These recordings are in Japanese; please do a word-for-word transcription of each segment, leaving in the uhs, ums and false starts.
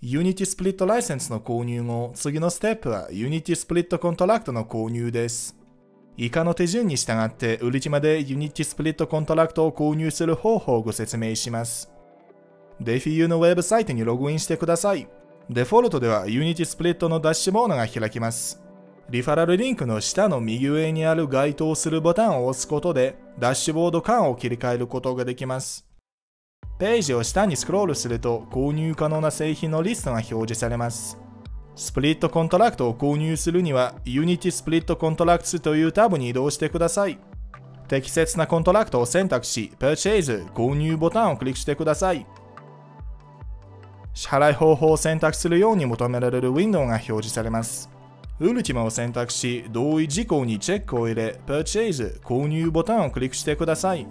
Unity スプリットライセンスの購入後、次のステップは Unity スプリットコントラクトの購入です。以下の手順に従って、売り地まで Unity スプリットコントラクトを購入する方法をご説明します。デフィユーのウェブサイトにログインしてください。デフォルトでは Unity スプリットのダッシュボードが開きます。リファラルリンクの下の右上にある該当するボタンを押すことで、ダッシュボード間を切り替えることができます。ページを下にスクロールすると、購入可能な製品のリストが表示されます。スプリットコントラクトを購入するには、Unity スプリットコントラクトというタブに移動してください。適切なコントラクトを選択し、Purchase 購入ボタンをクリックしてください。支払い方法を選択するように求められるウィンドウが表示されます。ウルティマを選択し、同意事項にチェックを入れ、Purchase 購入ボタンをクリックしてください。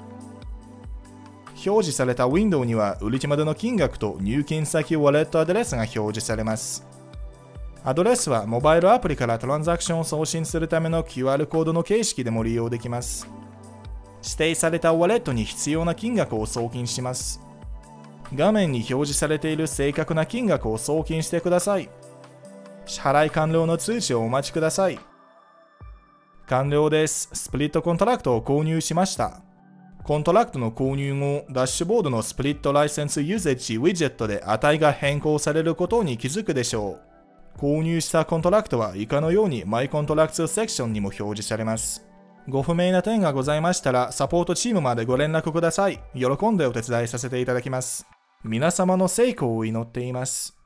表示されたウィンドウには、ウルティマでの金額と入金先ウォレットアドレスが表示されます。アドレスはモバイルアプリからトランザクションを送信するための キューアール コードの形式でも利用できます。指定されたウォレットに必要な金額を送金します。画面に表示されている正確な金額を送金してください。支払い完了の通知をお待ちください。完了です。スプリットコントラクトを購入しました。コントラクトの購入後、ダッシュボードのスプリットライセンスユーゼッジウィジェットで値が変更されることに気づくでしょう。購入したコントラクトは以下のように My Contracts セクションにも表示されます。ご不明な点がございましたら、サポートチームまでご連絡ください。喜んでお手伝いさせていただきます。皆様の成功を祈っています。